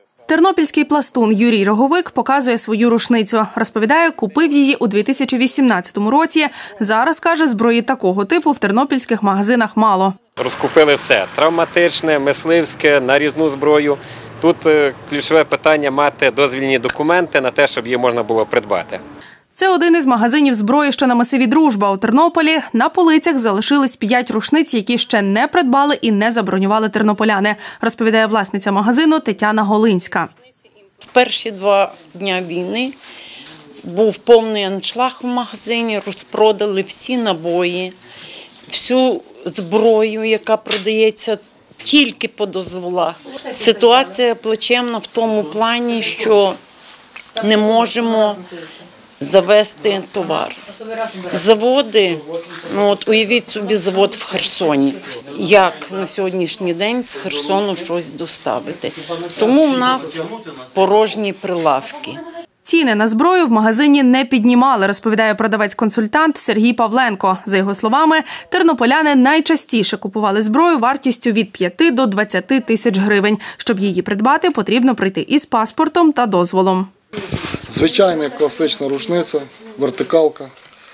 Тернопільський пластун Юрій Роговик показує свою рушницю. Розповідає, купив її у 2018 році. Зараз, каже, зброї такого типу в тернопільських магазинах мало. Розкупили все – травматичне, мисливське, нарізну зброю. Тут ключове питання – мати дозвільні документи на те, щоб її можна було придбати. Це один із магазинів зброї, що на масиві «Дружба» у Тернополі. На полицях залишились 5 рушниць, які ще не придбали і не забронювали тернополяни, розповідає власниця магазину Тетяна Голинська. В перші 2 дні війни був повний аншлаг в магазині, розпродали всі набої, всю зброю, яка продається тільки по дозволах. Ситуація плачевна в тому плані, що не можемо завести товар. Заводи, уявіть собі завод в Херсоні, як на сьогоднішній день з Херсону щось доставити. Тому в нас порожні прилавки. Ціни на зброю в магазині не піднімали, розповідає продавець-консультант Сергій Павленко. За його словами, тернополяни найчастіше купували зброю вартістю від 5 до 20 тисяч гривень. Щоб її придбати, потрібно прийти із паспортом та дозволом. Звичайна класична рушниця, вертикалка.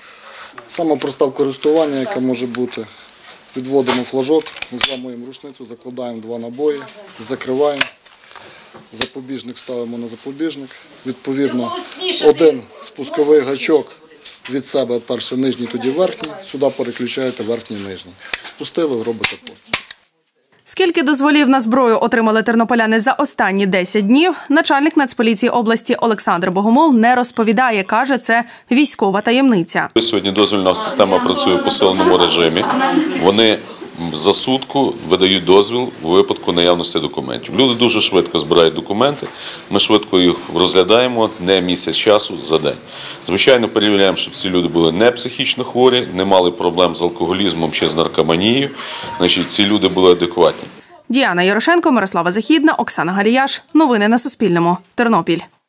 Сама проста в користуванні, яка може бути. Відводимо флажок, зламуємо рушницю, закладаємо 2 набої, закриваємо. Запобіжник ставимо на запобіжник. Відповідно, один спусковий гачок від себе, перший нижній, тоді верхній. Сюди переключаєте верхній і нижній. Спустили, робите постріл. Скільки дозволів на зброю отримали тернополяни за останні 10 днів, начальник Нацполіції області Олександр Богомол не розповідає. Каже, це військова таємниця. Сьогодні дозвільна система працює в посиленому режимі. Вони за сутку видають дозвіл у випадку наявності документів. Люди дуже швидко збирають документи, ми швидко їх розглядаємо, не місяць часу, за день. Звичайно, перевіряємо, щоб ці люди були не психічно хворі, не мали проблем з алкоголізмом чи з наркоманією, ці люди були адекватні. Діана Ярошенко, Мирослава Західна, Оксана Галіяш. Новини на Суспільному. Тернопіль.